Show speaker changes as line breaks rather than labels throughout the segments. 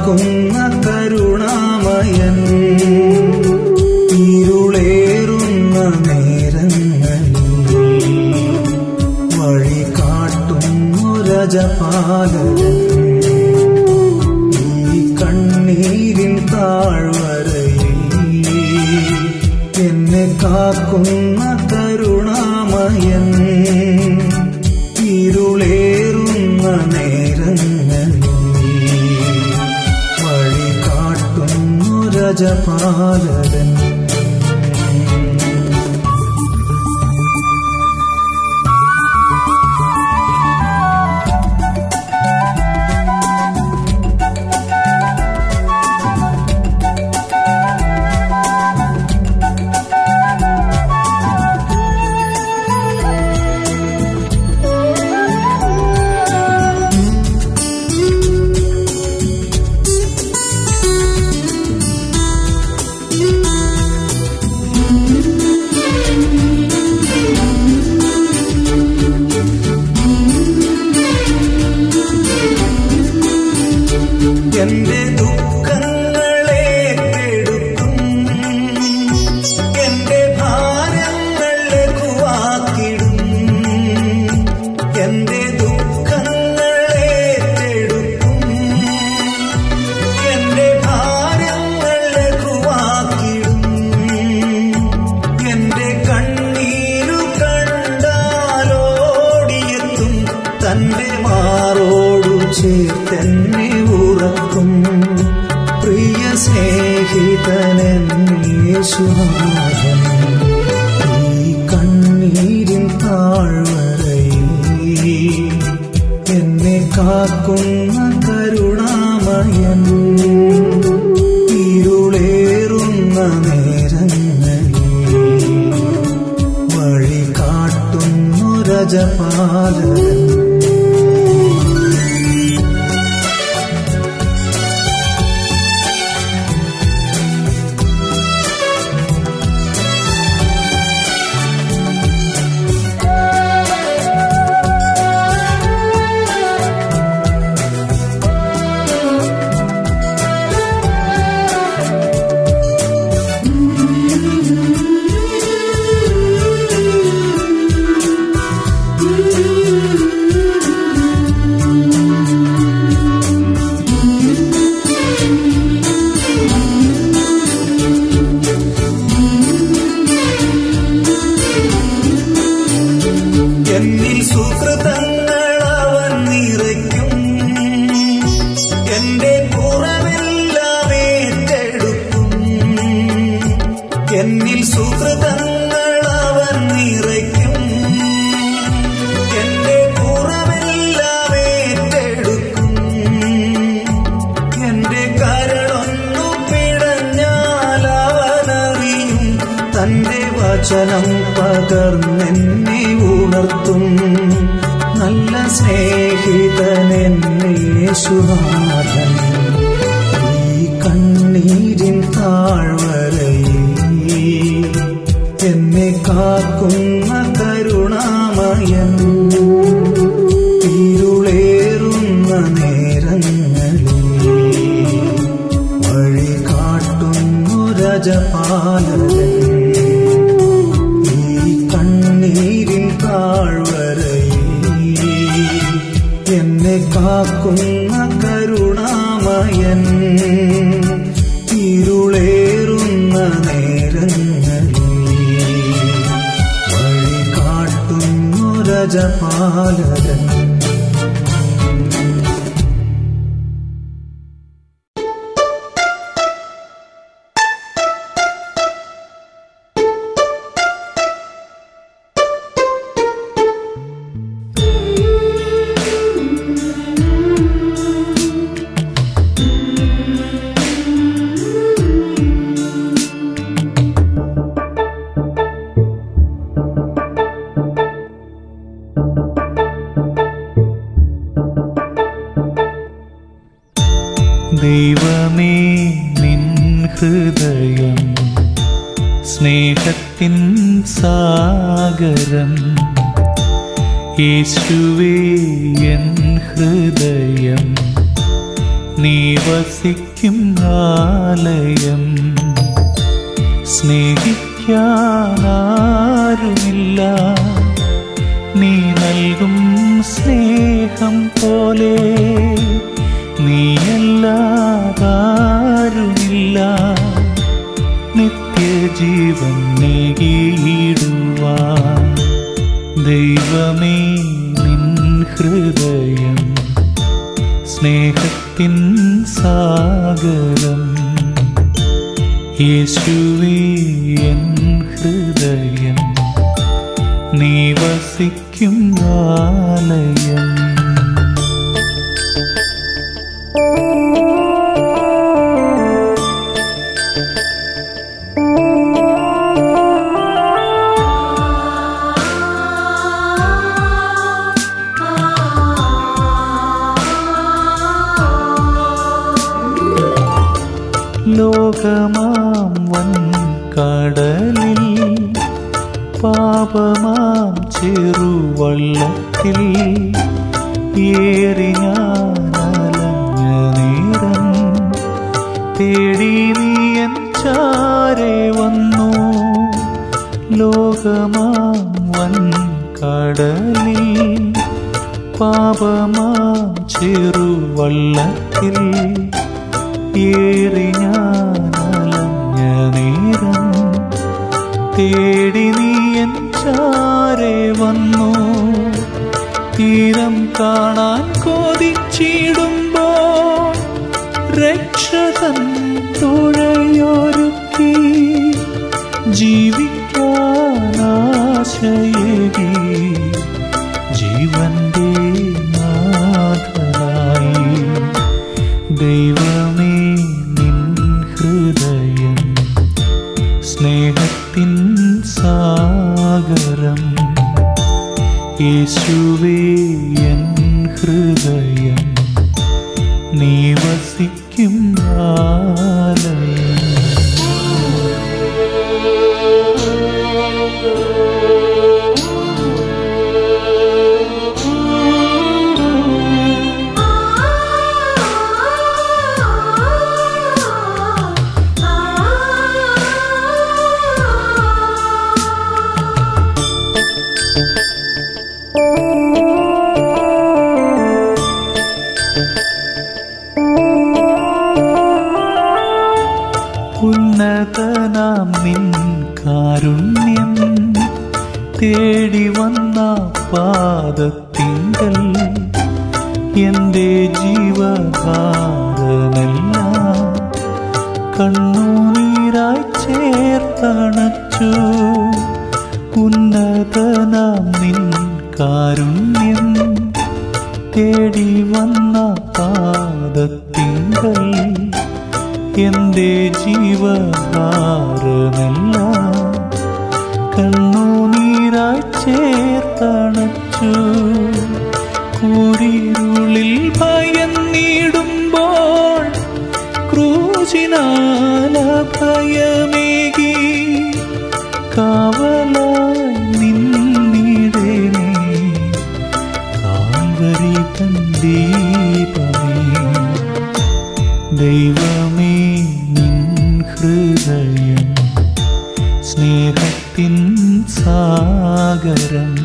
കാക്കുന്ന കരുണാമയൻ ഇരുളേറുന്ന നേരങ്ങളിൽ വഴി കാട്ടുന്നു രജപാലകൻ ഈ കണ്ണീരിൻ താഴ്വരയിൽ എന്നെ കാക്കുന്ന കരുണാമയൻ ഇരുളേറുന്ന നേരങ്ങളിൽ വഴി കാട്ടുന്നു രജപാലകൻ എന്റെ ദുഃഖങ്ങളെ കെടുത്തും എന്റെ ഭാരങ്ങൾ ലഘുവാക്കിടും എന്റെ ദുഃഖങ്ങളെ കെടുത്തും എന്റെ ഭാരങ്ങൾ ലഘുവാക്കിടും എന്റെ കണ്ണീരു കണ്ടാലോടിയെത്തും തന്റെ മാറോടു ചേർത്തെന്നെ ഉറക്കും പ്രിയ സ്നേഹിതനൻ യേശുനാഥൻ ഈ കണ്ണീരിൻ താഴ്വരയിൽ എന്നെ കാക്കുന്ന കരുണാമയൻ ഇരുളേറുന്ന നേരങ്ങളിൽ വഴി കാട്ടുന്നു രജപാലകൻ എന്നിൽ സുകൃതങ്ങൾ അവൻ നിറയ്ക്കും എന്റെ കുറവെല്ലാം ഏറ്റെടുക്കും എന്നിൽ സുകൃതങ്ങൾ അവൻ നിറയ്ക്കും എന്റെ കുറവെല്ലാം ഏറ്റെടുക്കും എന്റെ കരളൊന്നു പിടഞ്ഞാൽ അവനറിയും തന്റെ വചനം പകർന്നെന്നെ ഉണർത്തും നല്ല സ്നേഹിതനെൻ യേശുനാഥൻ ഈ കണ്ണീരിൻ താഴ്വരയിൽ എന്നെ കാക്കുന്ന കരുണാമയൻ ഇരുളേറുന്ന നേരങ്ങളിൽ വഴി കാട്ടുന്നു രജപാലകൻ കണ്ണീരിൻ താഴ്വരയിൽ എന്നെ കാക്കുന്ന കരുണാമയൻ ഇരുളേറുന്ന നേരങ്ങളിൽ വഴി കാട്ടുന്നു രജപാലകൻ
ദൈവമേ നിൻ ഹൃദയം സ്നേഹത്തിൻ സാഗരം യേശുവേ എൻ ഹൃദയം നീ വസിക്കും ആലയം. സ്നേഹിക്കാനാരുമില്ല, നീ നൽകും സ്നേഹം പോലെ. നീയല്ലാതാരുമില്ല, നിത്യജീവൻ നേടിയിടുവാൻ. ദൈവമേ, നിൻ ഹൃദയം സ്നേഹത്തിൻ സാഗരം. യേശുവേ, എൻ ഹൃദയം നീ വസിക്കും ആലയം. ലോകമാം വൻ കടലിൽ, പാപമാം ചെറുവള്ളത്തിൽ ഏറി ഞാനലഞ്ഞ നേരം തേടി നീ എൻ ചാരെ വന്നു. ലോകമാം വൻ കടലിൽ, പാപമാം ചെറുവള്ളത്തിൽ ഏറി ഞാനലഞ്ഞ നേരം തേടി നീ എൻ ചാരെ വന്നു. തീരം കാണാൻ കൊതിച്ചിടുമ്പോൾ രക്ഷകൻ തുഴയൊരുക്കി. ജീവിക്കാനാശയേകി ജീവന്റെ നാഥനായി. ദൈവമേ, നിൻ ഹൃദയം സ്നേഹത്തിൻ സാഗരം. യേശുവേ, എൻ ഹൃദയം നീ വസിക്കും ആലയം. ഉന്നതനാം നിൻ കാരുണ്യം തേടി വന്ന പാദത്തിങ്കൽ എൻ്റെ ജീവഭാരമെല്ലാം കണ്ണുനീരായി ചേർത്തണച്ചു. ഉന്നതനാം നിൻ കാരുണ്യം തേടി വന്ന പാദത്തിങ്കൽ എൻ്റെ ജീവഭാരമെല്ലാം കണ്ണുനീരായി ചേർത്തണച്ചു. കൂരിരുളിൽ ഭയന്നിടുമ്പോൾ ക്രൂശിനാൽ ഭയമേകി കാവലായി നിന്നിടേനേ. കാൽവരി തൻ ദീപമേ, ദൈവമേ, നിൻ ഹൃദയം സ്നേഹത്തിൻ സാഗരം.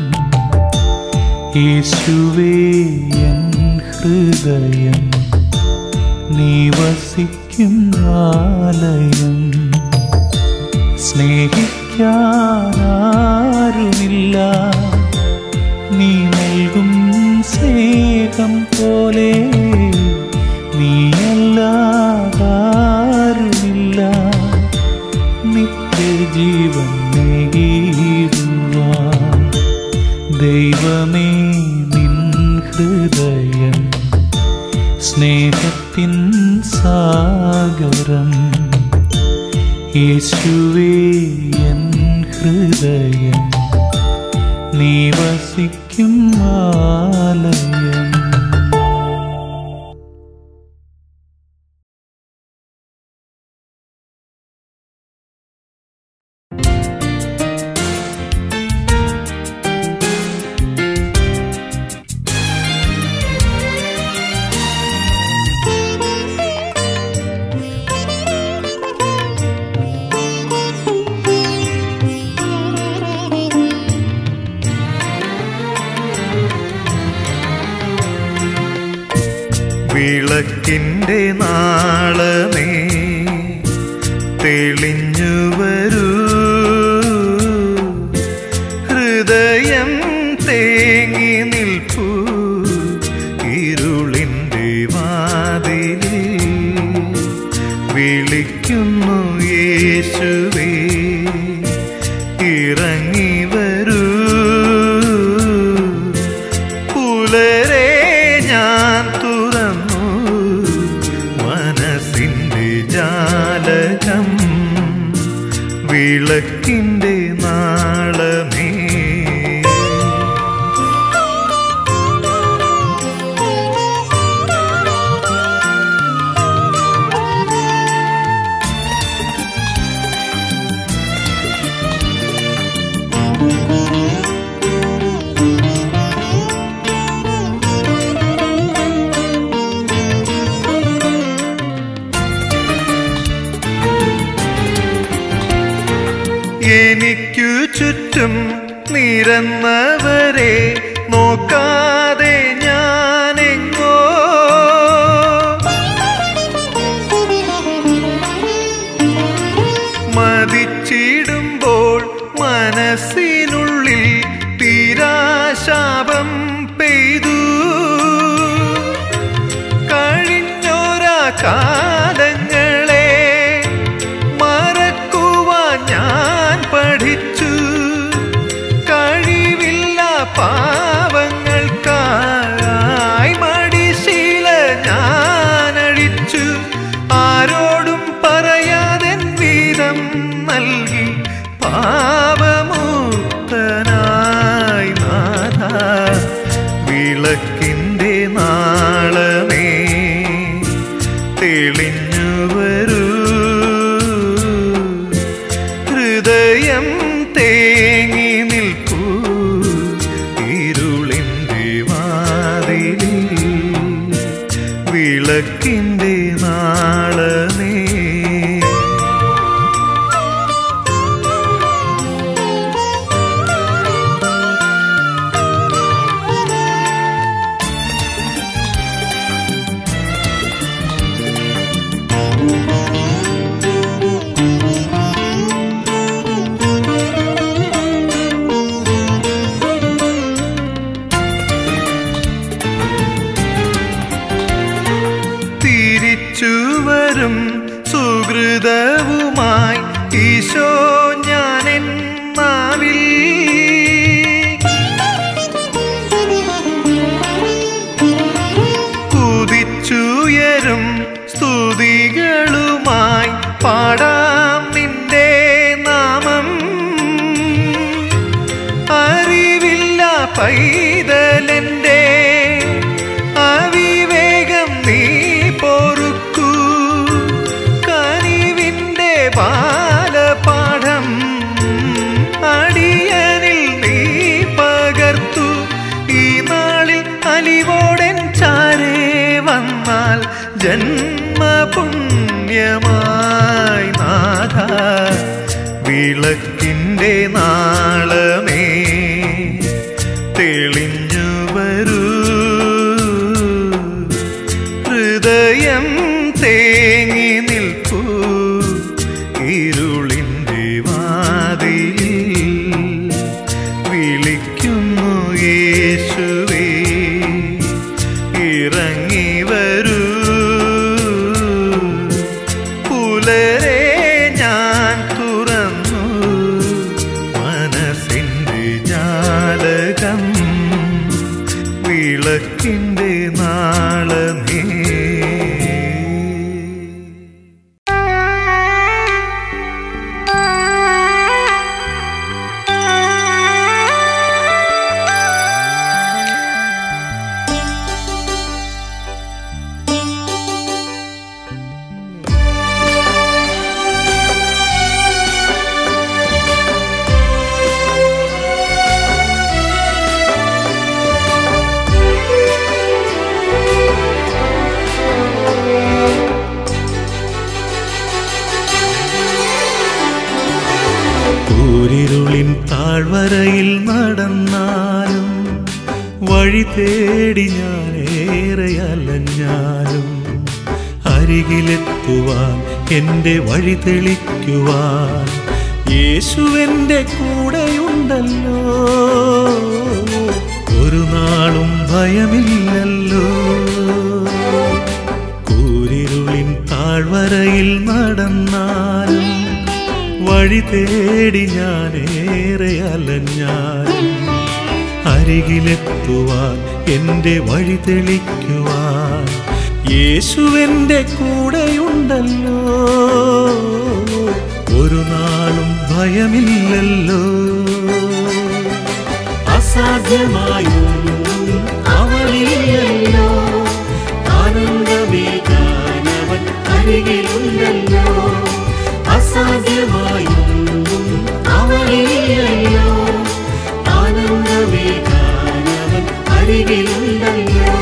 യേശുവേ, എൻ ഹൃദയം നീ വസിക്കും ആലയം. സ്നേഹിക്കാനാരുമില്ല, നീ നൽകും സ്നേഹം പോലെ. നീയല്ലാതാരുമില്ല, നിത്യജീവൻ നേടിയിടുവാൻ. ദൈവമേ, നിൻ ഹൃദയം സ്നേഹത്തിൻ സാഗരം. യേശുവേ, എൻ ഹൃദയം നീ വസിക്കും ആലയം.
വിളക്കിൻ്റെ നാളമേ തെളിഞ്ഞു വരൂ, ഹൃദയം തേങ്ങി നിൽപ്പൂ ഇരുളിൻ്റെ വാതിലിൽ. വിളിക്കുന്നു യേശുവേ ഇറങ്ങി വരൂ, പുലരെ ഞാൻ തുറന്നു മനസ്സിൻ്റെ ജാലകം. വിളക്കിൻ്റെ നാളമേ എനിക്കു ചുറ്റും നിരന്നവരെ നോക്കാതെ ഞാനെങ്ങോ മതിച്ചിടുമ്പോൾ മനസ്സിനുള്ളിൽ തീരാശാപം പെയ്തു. കഴിഞ്ഞൊരാ കാലങ്ങളെ മറക്കുവാൻ ഞാൻ പഠിച്ചു. കഴിവില്ല പാവങ്ങൾക്കായി മടിശീല ഞാനഴിച്ചു. ആരോടും പറയാതെൻ വീതം നൽകി പാപമുക്തനായി നാഥ. വിളക്കിൻ്റെ നാളമേ തെളിഞ്ഞു വരൂ, ഹൃദയം തേങ്ങി നിൽക്കൂ ഇരുളിൻ്റെ വാതിലിൽ. വിളക്കിൻ്റെ നാളമേ തിരിച്ചുവരും സുഹൃതവുമായി ഈശോ ഞാനെൻ നാവിൽ. കുതിച്ചുയരും സ്തുതികളുമായി പാടാം നിന്റെ നാമം. അറിവില്ല പൈതലെൻ്റെ അവിവേകം നീ പൊറുക്കൂ. കനിവിൻ്റെ ബാലപാഠം അടിയനിൽ നീ പകർത്തു. ഈ നാളിൽ അലിവോടൻ ചാരേ വന്നാൽ ജന്മപുണ്യമായി നാഥ. വിളക്കിൻ്റെ നാളമേ തെളിഞ്ഞു വരൂ, ഹൃദയം തേങ്ങി നിൽക്കൂ ഇരുളിൻ്റെ വാതിലിൽ. വിളിക്കുന്നു യേശുവേ ഇറങ്ങി വരൂ, പുലരെ ഞാൻ തുറന്നു മനസ്സിൻ്റെ ജാലകം. വിളക്കിൻ്റെ നാളമേ
കൂരിരുളിൻ താഴ്വരയിൽ നടന്നാലും
വഴി തേടി ഞാനേറെ അലഞ്ഞാലും അരികിലെത്തുവാൻ എൻ്റെ വഴി തെളിക്കുവാൻ യേശുവെൻ്റെ കൂടെയുണ്ടല്ലോ. ഒരു നാളും ഭയമില്ലല്ലോ. കൂരിരുളിൻ താഴ്വരയിൽ നടന്നാലും വഴി തേടി ഞാനേറെ അലഞ്ഞാലും അരികിലെത്തുവാൻ എൻ്റെ വഴി തെളിക്കുവാൻ യേശുവെൻ്റെ കൂടെയുണ്ടല്ലോ. ഒരു നാളും ഭയമില്ലല്ലോ. അസാധ്യമായൊന്നും അവനില്ലല്ലോ. ആനന്ദമേകാനവൻ അരികിലുണ്ടല്ലോ. അസാധ്യമായൊന്നും അവനില്ലല്ലോ. ആനന്ദമേകാനവൻ അരികിലുണ്ടല്ലോ.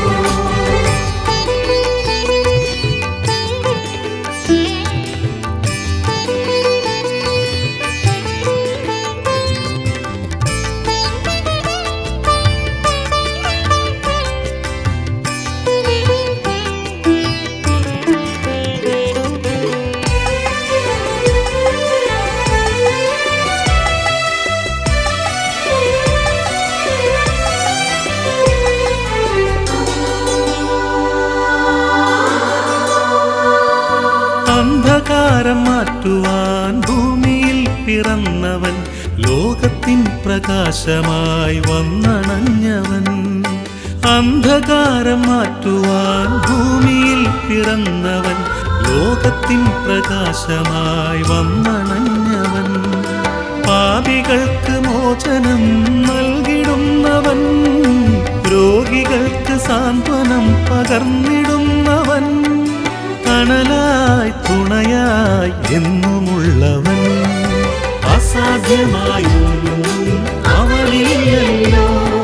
അന്ധകാരം മാറ്റുവാൻ ഭൂമിയിൽ പിറന്നവൻ, ലോകത്തിൻ പ്രകാശമായി വന്നണഞ്ഞവൻ. അന്ധകാരം മാറ്റുവാൻ ഭൂമിയിൽ പിറന്നവൻ, ലോകത്തിൻ പ്രകാശമായി വന്നണഞ്ഞവൻ. പാപികൾക്ക് മോചനം നൽകിടുന്നവൻ, രോഗികൾക്ക് സാന്ത്വനം പകർന്നിടുന്നവൻ. തണലായി തുണയായി എന്നുമുള്ളവൻ. അസാധ്യമായൊന്നും അവനില്ലല്ലോ.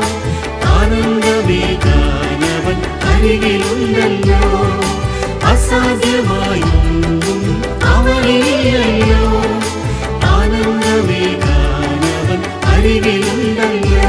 ആനന്ദമേകാനവൻ അരികിലുണ്ടല്ലോ. അസാധ്യമായൊന്നും അവനില്ലല്ലോ. ആനന്ദമേകാനവൻ അരികിലുണ്ടല്ലോ.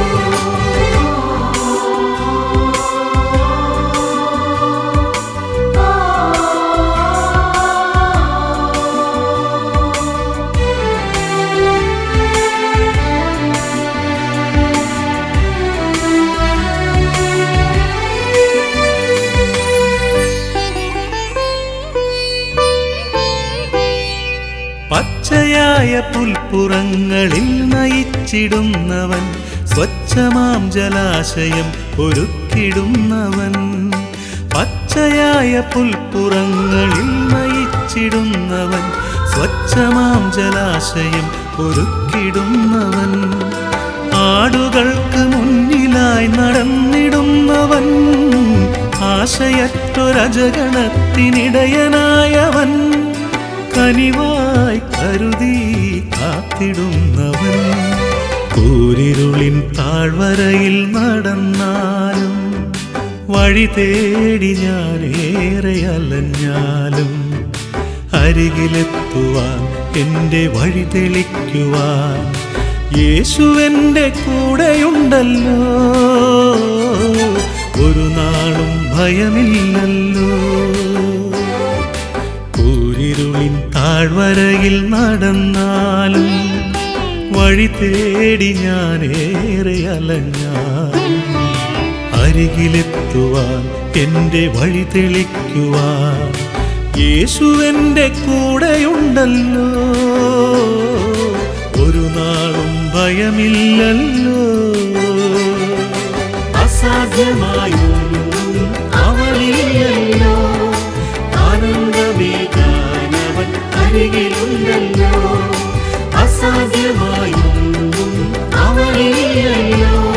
പച്ചയായ പുൽപ്പുറങ്ങളിൽ നയിച്ചിടുന്നവൻ, സ്വച്ഛമാം ജലാശയം ഒരുക്കിടുന്നവൻ. പച്ചയായ പുൽപ്പുറങ്ങളിൽ നയിച്ചിടുന്നവൻ, സ്വച്ഛമാം ജലാശയം ഒരുക്കിടുന്നവൻ. ആടുകൾക്ക് മുന്നിലായി നടന്നിടുന്നവൻ, ആശയറ്റൊരജഗണത്തിനിടയനായവൻ. കനിവായി കരുതി കാത്തിടുന്നവൻ. കൂരിരുളിൻ താഴ്വരയിൽ നടന്നാലും വഴി തേടി ഞാനേറെ അലഞ്ഞാലും അരികിലെത്തുവാൻ എൻ്റെ വഴി തെളിക്കുവാൻ യേശുവെൻ്റെ കൂടെയുണ്ടല്ലോ. ഒരു നാളും ഭയമില്ലല്ലോ. കൂരിരുളിൻ താഴ്വരയിൽ നടന്നാലും വഴി തേടി ഞാനേറെ അലഞ്ഞാലും അരികിലെത്തുവാൻ എൻ്റെ വഴി തെളിക്കുവാൻ യേശുവെൻ്റെ കൂടെയുണ്ടല്ലോ. ഒരു നാളും ഭയമില്ലല്ലോ. അസാധ്യമായൊന്നും അവനില്ലല്ലോ. ആനന്ദമേകാനവൻ അരികിലുണ്ടല്ലോ. അസാധ്യമായൊന്നും അവനില്ലല്ലോ.